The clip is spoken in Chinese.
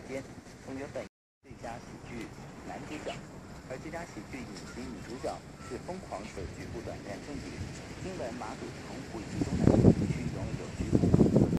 间，从原本最佳喜剧男主角，而最佳喜剧影集女主角是《疯狂的局部短暂正比》。新闻马祖澎湖以及东南地区拥有局部